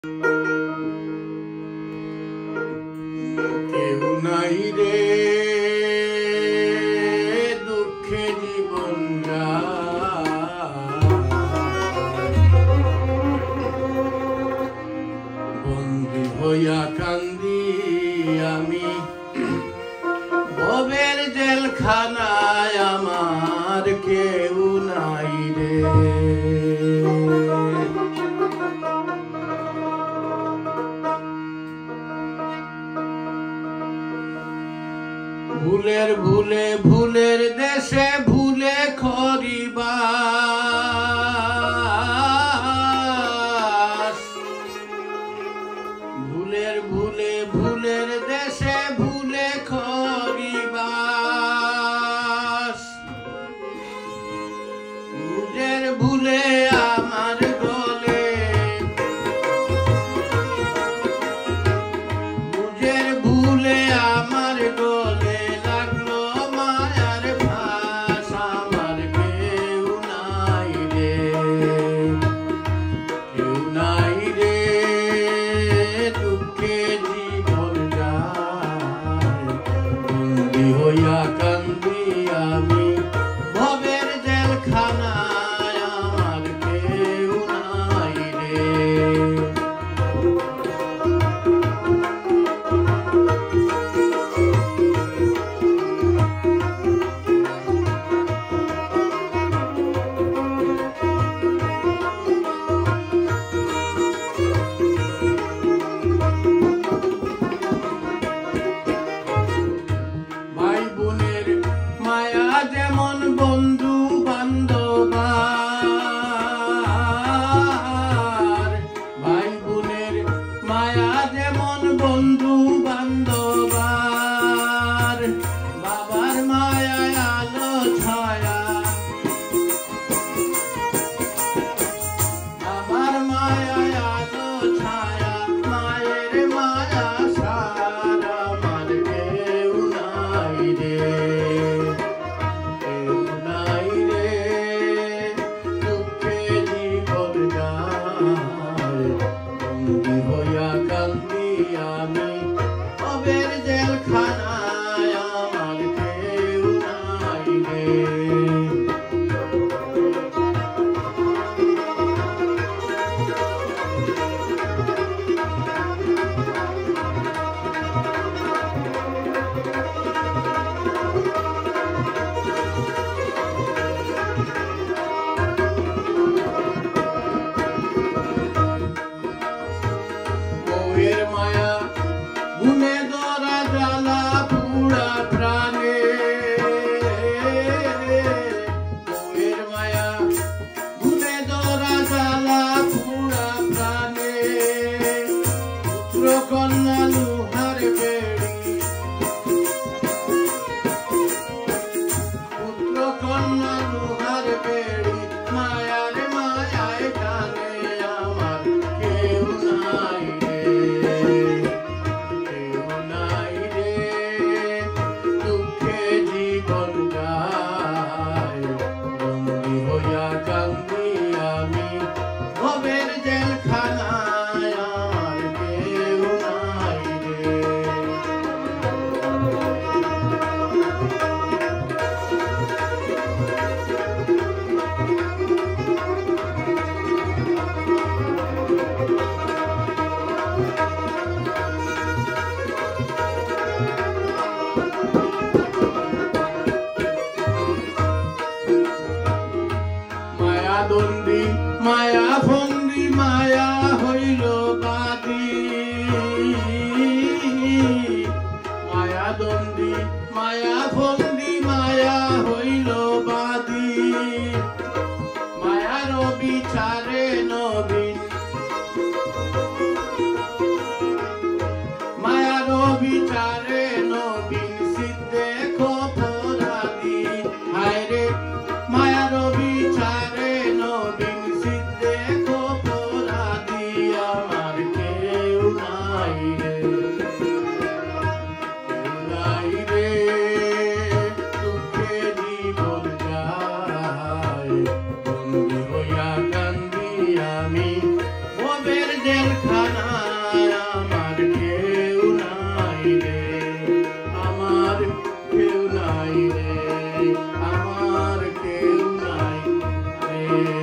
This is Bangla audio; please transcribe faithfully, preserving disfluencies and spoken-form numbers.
কেউ নাই রে দুঃখে জীবন বন্দী হইয়া কান্দি আমি ভবের জেলখানায় আমার কেউ নাই রে। ভুলের ভুলে ভুলের দেশে ভুলে খরিবাস, ভুলের ভুলে ভুলের দেশে ভুলে খরিবাস, বুঝের ভুলে আমার গলে, বুঝের ভুলে আমার গলে হইয়া কান্দি আমি ভবের জেলখানায় আমার কেউ নাই রে। যেমন বন্ধু বান্ধব, ভাই বোনের মায়া যেমন বন্ধু বান্ধব, বাবার মায়া আলো ছায়া, বাবার মায়া আলো ছায়া, মায়ের মায়া সারা আমার কেউ নাই রে। কান্দি আমি ভবের জেলখানায় আমার কেউ নাই রে। বউয়ের মায়া গুনে ধরা জ্বালা পুরা প্রাণে, বউয়ের মায়া গুনে ধরা জ্বালা পুরা প্রাণে, পুত্র কন্যা লোহার বেড়ি, পুত্র কন্যা লোহার বেড়ি, মায়ার মায়ায় টানে আমার কেউ নাই রে। রে